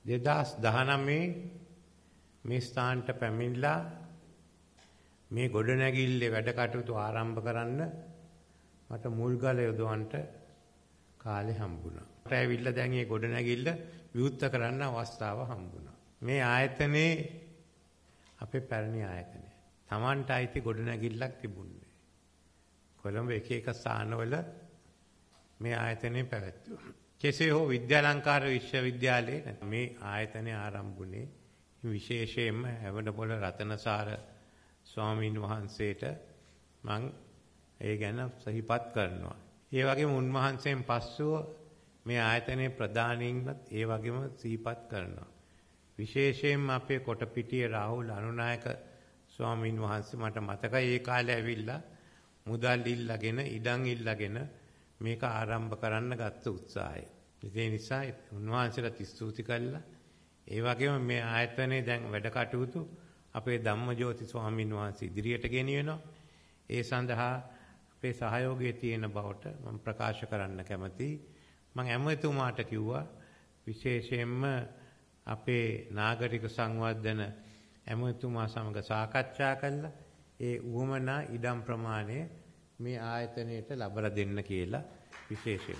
2019 මේ ස්ථානට පැමිණලා මේ ගොඩනැගිල්ලේ වැඩ කටයුතු ආරම්භ කරන්න මට මුල්ගල යොදවන්නට කාලේ හම්බුණා. මට ඇවිල්ලා දැන් මේ ගොඩනැගිල්ල විවෘත කරන්න අවස්ථාව හම්බුණා. මේ ආයතනේ අපේ පැරණි ආයතනය. Tamanට අයිති ගොඩනැගිල්ලක් තිබුණේ. කොළඹ එක එක ස්ථානවල මේ ආයතනේ පැවැත්වුවා. කෙසේ හෝ විද්‍යාලංකාර විශ්වවිද්‍යාලයේ මේ ආයතනය ආරම්භ වුණේ විශේෂයෙන්ම හැවඩපොළ රතනසාර ස්වාමීන් වහන්සේට මම ඒ ගැන සිහිපත් කරනවා. ඒ වගේම උන්වහන්සේන් පස්සුව මේ ආයතනයේ ප්‍රධානීන්වත් ඒ වගේම සිහිපත් කරනවා. විශේෂයෙන්ම අපේ කොටපිටියේ රාහුල් අනුනායක ස්වාමීන් වහන්සේ මට මතකයි ඒ කාලේ ඇවිල්ලා මුදල් ඉල්ලගෙන ඉඩම් ඉල්ලගෙන මේක ආරම්භ කරන්න ගත්ත උත්සාහය. ඒ නිසා උන්වහන්සේට ස්තුති කළා. ඒ වගේම මේ ආයතනයේ දැන් වැඩ කටයුතු අපේ ධම්මජෝති ස්වාමීන් වහන්සේ ඉදිරියට ගෙනියනවා. ඒ සඳහා අපේ සහයෝගය තියෙන බවට මම ප්‍රකාශ කරන්න කැමතියි. මම ඇමතුමාට කිව්වා විශේෂයෙන්ම අපේ නාගරික සංවර්ධන ඇමතුමා සමග සාකච්ඡා කළා ඒ උවමනා ඉඩම් ප්‍රමාණය මේ ආයතනයට ලබා දෙන්න කියලා විශේෂයෙන්.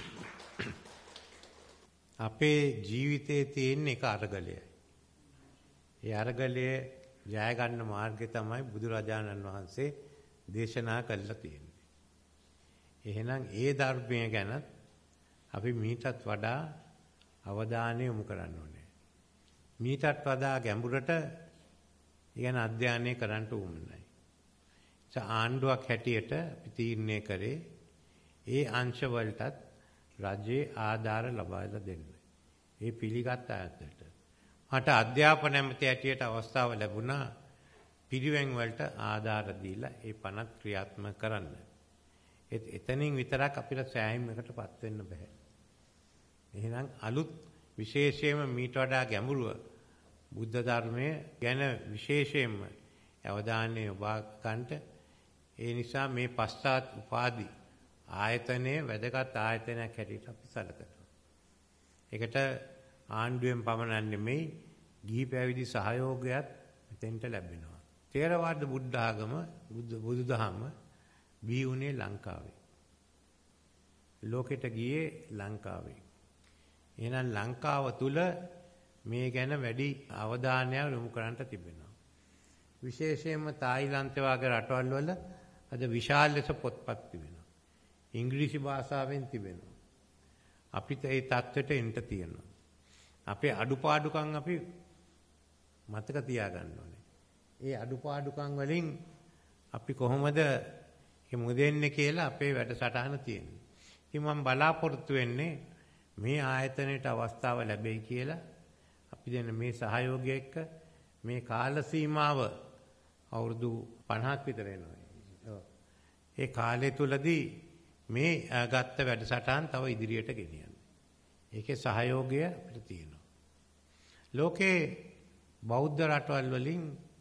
අපේ ජීවිතයේ තියෙන එක අරගලයයි. ඒ අරගලය ජය ගන්න මාර්ගය තමයි බුදුරජාණන් වහන්සේ දේශනා කළා තියෙන්නේ. එහෙනම් ඒ ධර්මය ගැන අපි මීටත් වඩා අවධානය යොමු කරන්න ඕනේ. මීටත් වඩා ගැඹුරට ඉගෙන අධ්‍යයනය කරන්න උවමනයි. ආණ්ඩුවක් හැටියට අපි තීරණය කරේ ඒ අංශ වලටත් රජයේ ආධාර ලබා දෙන්න. ඒ පිළිගත් ආයතනයට. මට අධ්‍යාපන ඇමති හැටියට අවස්ථාව ලැබුණා පිරිවෙන් වලට ආධාර දීලා ඒ පනත් ක්‍රියාත්මක කරන්න. එතනින් විතරක් අපිට සෑහීමකටපත් වෙන්න බෑ. එහෙනම් අලුත් විශේෂයෙන්ම මීට වඩා ගැඹුරුව බුද්ධ ධර්මයේ ගැන විශේෂයෙන්ම අවධානය යොමා ගන්නට ඒ නිසා මේ පශ්චාත් උපාධි ආයතනයේ වැදගත් ආයතනයක් හැටියට අපි සැලකනවා. ඒකට ආණ්ඩුවෙන් පමණක් නෙමෙයි ගිහි පැවිදි සහයෝගයත් මෙතෙන්ට ලැබෙනවා. ථේරවාද බුද්ධ ආගම බුදුදහම බිහි වුණේ ලංකාවේ. ලෝකෙට ගියේ ලංකාවේ. එහෙනම් ලංකාව තුල මේ ගැන වැඩි අවධානයක් යොමු කරන්නට තිබෙනවා. විශේෂයෙන්ම තායිලන්තය වගේ රටවල් වල අද විශාල ලෙස පොත්පත් තිබෙනවා. ඉංග්‍රීසි භාෂාවෙන් තිබෙනවා. අපිට ඒ தත්වෙට එන්න තියෙනවා. අපේ අඩුපාඩුකම් අපි මතක තියාගන්න ඕනේ. ඒ අඩුපාඩුකම් වලින් අපි කොහොමද මුදෙන්නේ කියලා අපේ වැඩසටහන තියෙනවා. ඉතින් මම බලාපොරොත්තු වෙන්නේ මේ ආයතනයට අවස්ථාව ලැබෙයි කියලා අපි දෙන මේ සහයෝගය එක්ක මේ කාල සීමාව අවුරුදු 50ක් විතර වෙනවා. ඒ කාලය තුලදී මේ ගත්ත වැඩසටහන් තව ඉදිරියට ගෙනියන්න. ඒකේ සහයෝගය අපිට තියෙනවා. ලෝකේ බෞද්ධ රටවල් වලින්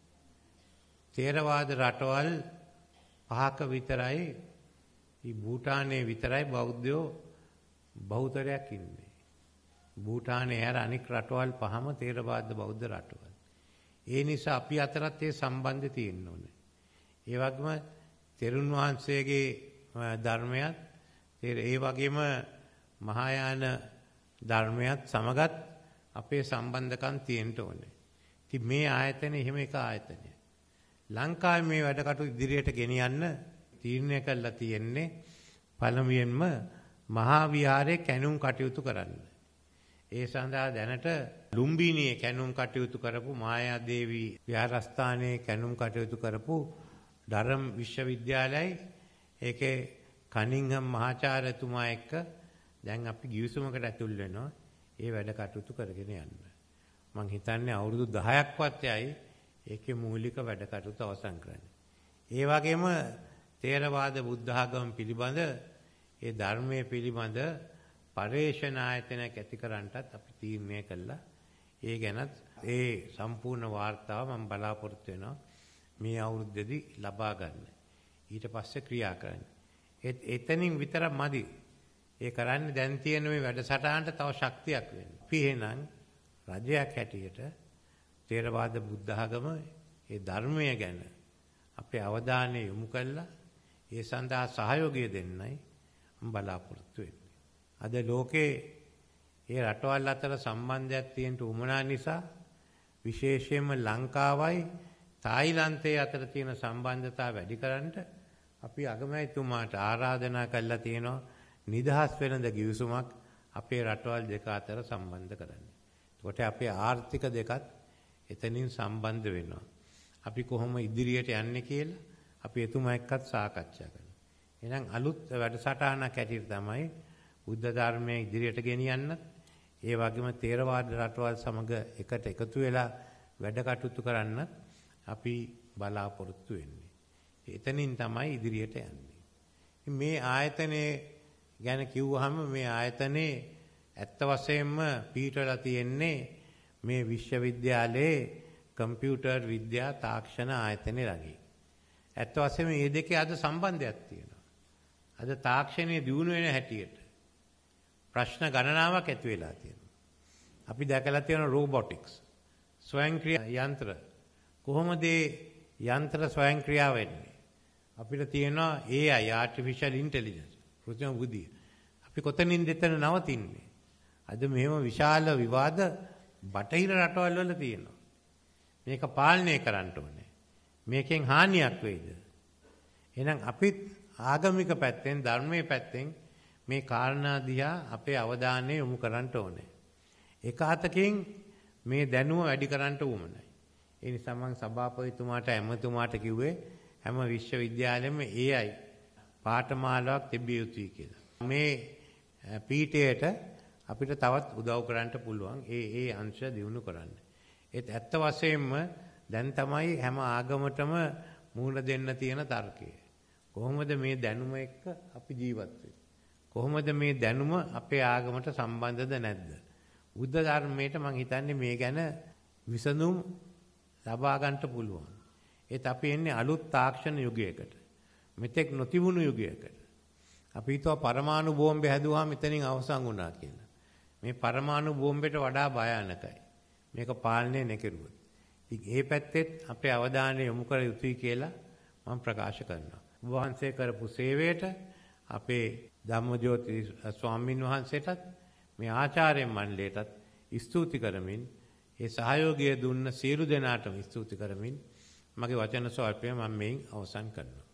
ථේරවාද රටවල් 5ක විතරයි මේ භූටානයේ විතරයි බෞද්ධයෝ බහුතරයක් ඉන්නේ. භූටානයේ හැර අනෙක් රටවල් 5ම ථේරවාද බෞද්ධ රටවල්. ඒ නිසා අපි අතරත් ඒ සම්බන්ධය තියෙන්න ඕනේ. ඒ වගේම තෙරුන් වහන්සේගේ ධර්මයත් ඒ වගේම මහායාන ධර්මයත් සමගත් අපේ සම්බන්ධකම් තියෙන්න ඕනේ. ඉතින් මේ ආයතනේ එහෙම එක ආයතනයක්. ලංකාවේ මේ වැඩ කටයුතු ඉදිරියට ගෙනියන්න තීරණය කළා තියෙන්නේ පළමුවෙන්ම මහා විහාරයේ කැණුම් කටයුතු කරන්න. ඒ සඳහා දැනට ලුම්බිනියේ කැණුම් කටයුතු කරපු මායාදේවී විහාරස්ථානයේ කැණුම් කටයුතු කරපු ධර්ම විශ්වවිද්‍යාලයයි ඒකේ කනින්හම් මහාචාර්යතුමා එක්ක දැන් අපි ගිවිසුමකට ඇතුල් වෙනවා ඒ වැඩ කටයුතු කරගෙන යන්න. මම හිතන්නේ අවුරුදු 10ක්වත් යයි ඒකේ මූලික වැඩ කටයුතු අවසන් කරන්න. ඒ වගේම ථේරවාද බුද්ධ ආගම පිළිබඳ ඒ ධර්මයේ පිළිබඳ පරේෂණ ආයතනයක් ඇති කරන්නටත් අපි තීරණය කළා. ඒ ගැනත් ඒ සම්පූර්ණ වාර්තාව මම බලාපොරොත්තු වෙනවා මේ අවුරුද්දේදී ලබා ගන්න. ඊට පස්සේ ක්‍රියා කරන්න. එතනින් විතරක් මදි. ඒ කරන්නේ දැන් තියෙන මේ වැඩසටහනට තව ශක්තියක් වෙන්න. අපි එහෙනම් රජයක් හැටියට තේරවාද බුද්ධ ආගම ඒ ධර්මය ගැන අපේ අවධානය යොමු කළා ඒ සඳහා සහයෝගය දෙන්නයි මම බලාපොරොත්තු වෙන්නේ. අද ලෝකේ ඒ රටවල් අතර සම්බන්ධයක් තියෙන උමනා නිසා විශේෂයෙන්ම ලංකාවයි තායිලන්තයේ අතර තියෙන සම්බන්ධතාව වැඩි කරන්න අපි අගමැතිතුමාට ආරාධනා කළා තියෙනවා නිදහස් වෙළඳ ගිවිසුමක් අපේ රටවල් දෙක අතර සම්බන්ධ කරන්න. එතකොට අපේ ආර්ථික දෙකත් එතනින් සම්බන්ධ වෙනවා. අපි කොහොම ඉදිරියට යන්නේ කියලා අපි එතුමා එක්කත් සාකච්ඡා කරනවා. එහෙනම් අලුත් වැඩසටහනක් ඇටියට තමයි බුද්ධ ධර්මයේ ඉදිරියට ගෙනියන්නත් ඒ වගේම තේරවාද රටවල් සමග එකට එකතු වෙලා වැඩ කටයුතු කරන්නත් අපි බලාපොරොත්තු වෙන්නේ. එතනින් තමයි ඉදිරියට යන්නේ. මේ ආයතනයේ ගැන කිව්වහම මේ ආයතනයේ ඇත්ත වශයෙන්ම පිටවලා තියෙන්නේ මේ විශ්වවිද්‍යාලයේ කම්පියුටර් විද්‍යා තාක්ෂණ ආයතනය ළඟින්. ඇත්ත වශයෙන්ම මේ දෙකේ අද සම්බන්ධයක් තියෙනවා. අද තාක්ෂණයේ දියුණු වෙන හැටියට ප්‍රශ්න ගණනාවක් ඇති වෙලා තියෙනවා. අපි දැකලා තියෙන රෝබොටික්ස් ස්වයංක්‍රීය යන්ත්‍ර කොහොමද යන්ත්‍ර ස්වයංක්‍රියාව වෙන්නේ? අපිට තියෙනවා AI artificial intelligence කෘත්‍රිම බුද්ධිය. අපි කොතනින්ද එතන නවතින්නේ? අද මෙහෙම විශාල විවාද බටහිර රටවල් වල තියෙනවා. මේක පාලනය කරන්න ඕනේ. මේකෙන් හානියක් වෙයිද? එහෙනම් අපිත් ආගමික පැත්තෙන් ධර්මයේ පැත්තෙන් මේ කාරණා දිහා අපේ අවධානය යොමු කරන්න ඕනේ. එක අතකින් මේ දැනුම වැඩි කරන්න උවමනයි. ඒ නිසා මම සභාපතිතුමාට ඇමතුමාට කිව්වේ හැම විශ්වවිද්‍යාලෙම AI පාඨමාලාවක් තිබිය යුතුයි කියලා. මේ පීඨයට අපිට තවත් උදව් කරන්න පුළුවන් ඒ අංශ දියුණු කරන්න. ඒත් ඇත්ත වශයෙන්ම දැන් තමයි හැම ආගමකටම මුහුණ දෙන්න තියෙන තර්කය. කොහොමද මේ දැනුම එක්ක අපි ජීවත් වෙන්නේ? කොහොමද මේ දැනුම අපේ ආගමට සම්බන්ධද නැද්ද? බුද්ධ ධර්මයට මම හිතන්නේ මේ ගැන විසඳුම් ලබා ගන්නට පුළුවන්. ඒත් අපි එන්නේ අලුත් තාක්ෂණ යුගයකට. මෙතෙක් නොතිබුණු යුගයකට. අපි හිතුවා පරමාණු බෝම්බේ හැදුවාම මෙතනින් අවසන් වුණා කියලා. මේ පරමාණු බෝම්බෙට වඩා භයානකයි. මේක පාලනය නොකරුවොත්. ඉතින් ඒ පැත්තෙත් අපේ අවධානය යොමු කර යුතුයි කියලා මම ප්‍රකාශ කරනවා. ඔබ වහන්සේ කරපු සේවයට අපේ ධම්මජෝති ස්වාමින් වහන්සේටත් මේ ආචාර්ය මණ්ඩලයටත් ස්තුති කරමින් ඒ සහයෝගය දුන්න සියලු දෙනාටම ස්තුති කරමින් මගේ වචන ස්වල්පය මම මේන් අවසන් කරනවා.